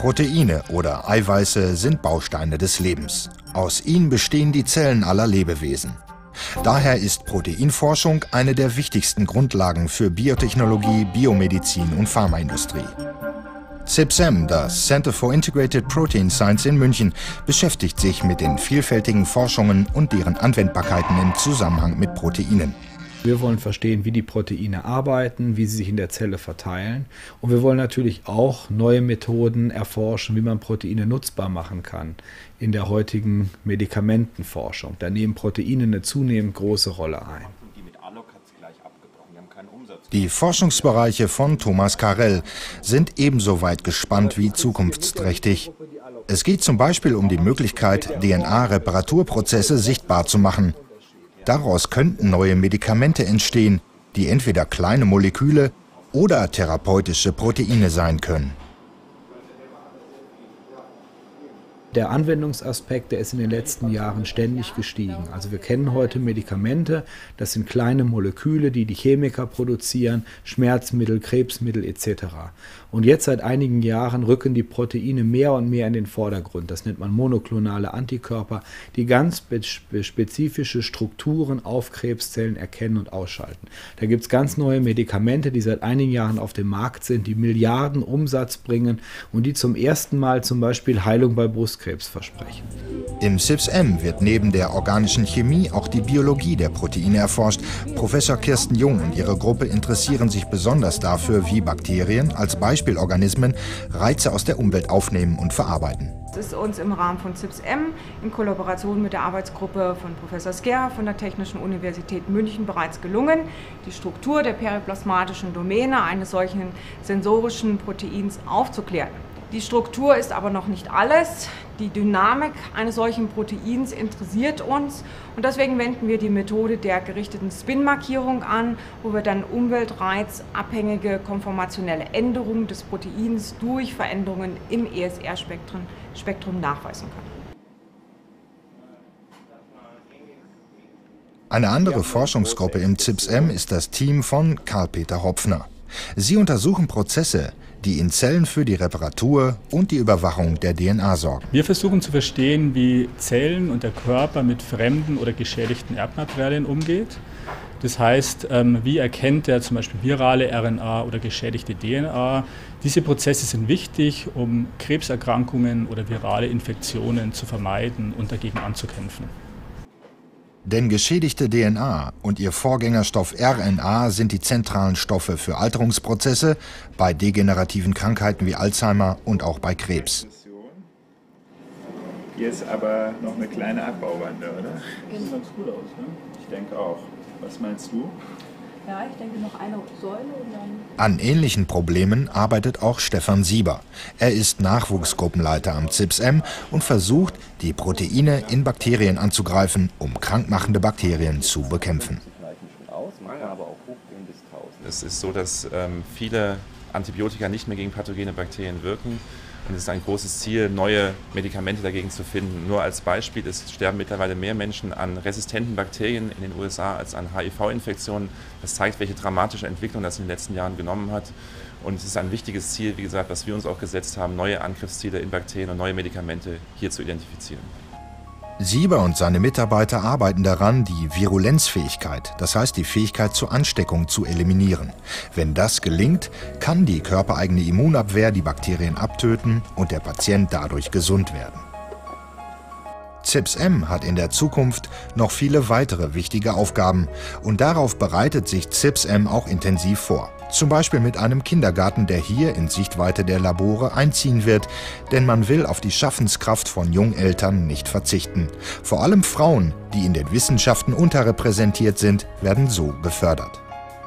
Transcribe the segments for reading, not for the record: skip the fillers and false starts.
Proteine oder Eiweiße sind Bausteine des Lebens. Aus ihnen bestehen die Zellen aller Lebewesen. Daher ist Proteinforschung eine der wichtigsten Grundlagen für Biotechnologie, Biomedizin und Pharmaindustrie. CIPSEM, das Center for Integrated Protein Science in München, beschäftigt sich mit den vielfältigen Forschungen und deren Anwendbarkeiten im Zusammenhang mit Proteinen. Wir wollen verstehen, wie die Proteine arbeiten, wie sie sich in der Zelle verteilen. Und wir wollen natürlich auch neue Methoden erforschen, wie man Proteine nutzbar machen kann in der heutigen Medikamentenforschung. Da nehmen Proteine eine zunehmend große Rolle ein. Die Forschungsbereiche von Thomas Karell sind ebenso weit gespannt wie zukunftsträchtig. Es geht zum Beispiel um die Möglichkeit, DNA-Reparaturprozesse sichtbar zu machen. Daraus könnten neue Medikamente entstehen, die entweder kleine Moleküle oder therapeutische Proteine sein können. Der Anwendungsaspekt, der ist in den letzten Jahren ständig gestiegen. Also wir kennen heute Medikamente, das sind kleine Moleküle, die die Chemiker produzieren, Schmerzmittel, Krebsmittel etc. Und jetzt seit einigen Jahren rücken die Proteine mehr und mehr in den Vordergrund. Das nennt man monoklonale Antikörper, die ganz spezifische Strukturen auf Krebszellen erkennen und ausschalten. Da gibt es ganz neue Medikamente, die seit einigen Jahren auf dem Markt sind, die Milliarden Umsatz bringen und die zum ersten Mal zum Beispiel Heilung bei Brustkrebs versprechen. Im CIPSEM wird neben der organischen Chemie auch die Biologie der Proteine erforscht. Professor Kirsten Jung und ihre Gruppe interessieren sich besonders dafür, wie Bakterien als Beispielorganismen Reize aus der Umwelt aufnehmen und verarbeiten. Es ist uns im Rahmen von CIPSEM in Kollaboration mit der Arbeitsgruppe von Professor Sker von der Technischen Universität München bereits gelungen, die Struktur der periplasmatischen Domäne eines solchen sensorischen Proteins aufzuklären. Die Struktur ist aber noch nicht alles. Die Dynamik eines solchen Proteins interessiert uns und deswegen wenden wir die Methode der gerichteten Spin-Markierung an, wo wir dann umweltreizabhängige konformationelle Änderungen des Proteins durch Veränderungen im ESR-Spektrum nachweisen können. Eine andere Forschungsgruppe im CIPSEM ist das Team von Karl-Peter Hopfner. Sie untersuchen Prozesse, die in Zellen für die Reparatur und die Überwachung der DNA sorgen. Wir versuchen zu verstehen, wie Zellen und der Körper mit fremden oder geschädigten Erbmaterialien umgeht. Das heißt, wie erkennt er zum Beispiel virale RNA oder geschädigte DNA? Diese Prozesse sind wichtig, um Krebserkrankungen oder virale Infektionen zu vermeiden und dagegen anzukämpfen. Denn geschädigte DNA und ihr Vorgängerstoff RNA sind die zentralen Stoffe für Alterungsprozesse bei degenerativen Krankheiten wie Alzheimer und auch bei Krebs. Hier ist aber noch eine kleine Abbauwande, oder? Sieht ganz gut aus, ne? Ich denke auch. Was meinst du? Ja, ich denke noch eine Säule und dann... An ähnlichen Problemen arbeitet auch Stefan Sieber. Er ist Nachwuchsgruppenleiter am CIPSEM und versucht, die Proteine in Bakterien anzugreifen, um krankmachende Bakterien zu bekämpfen. Es ist so, dass viele Antibiotika nicht mehr gegen pathogene Bakterien wirken. Und es ist ein großes Ziel, neue Medikamente dagegen zu finden. Nur als Beispiel, es sterben mittlerweile mehr Menschen an resistenten Bakterien in den USA als an HIV-Infektionen. Das zeigt, welche dramatische Entwicklung das in den letzten Jahren genommen hat. Und es ist ein wichtiges Ziel, wie gesagt, was wir uns auch gesetzt haben, neue Angriffsziele in Bakterien und neue Medikamente hier zu identifizieren. Sieber und seine Mitarbeiter arbeiten daran, die Virulenzfähigkeit, das heißt die Fähigkeit zur Ansteckung, zu eliminieren. Wenn das gelingt, kann die körpereigene Immunabwehr die Bakterien abtöten und der Patient dadurch gesund werden. CIPSEM hat in der Zukunft noch viele weitere wichtige Aufgaben und darauf bereitet sich CIPSEM auch intensiv vor. Zum Beispiel mit einem Kindergarten, der hier in Sichtweite der Labore einziehen wird, denn man will auf die Schaffenskraft von Jungeltern nicht verzichten. Vor allem Frauen, die in den Wissenschaften unterrepräsentiert sind, werden so gefördert.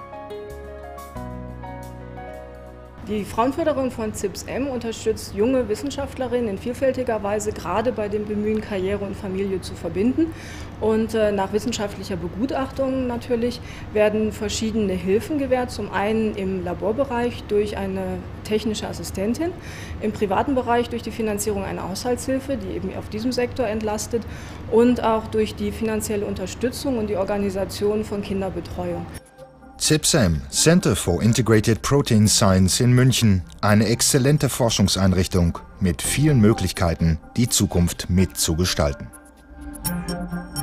Die Frauenförderung von CIPSEM unterstützt junge Wissenschaftlerinnen in vielfältiger Weise, gerade bei dem Bemühen, Karriere und Familie zu verbinden. Und nach wissenschaftlicher Begutachtung natürlich werden verschiedene Hilfen gewährt. Zum einen im Laborbereich durch eine technische Assistentin, im privaten Bereich durch die Finanzierung einer Haushaltshilfe, die eben auf diesem Sektor entlastet, und auch durch die finanzielle Unterstützung und die Organisation von Kinderbetreuung. CIPSEM, Center for Integrated Protein Science in München, eine exzellente Forschungseinrichtung mit vielen Möglichkeiten, die Zukunft mitzugestalten.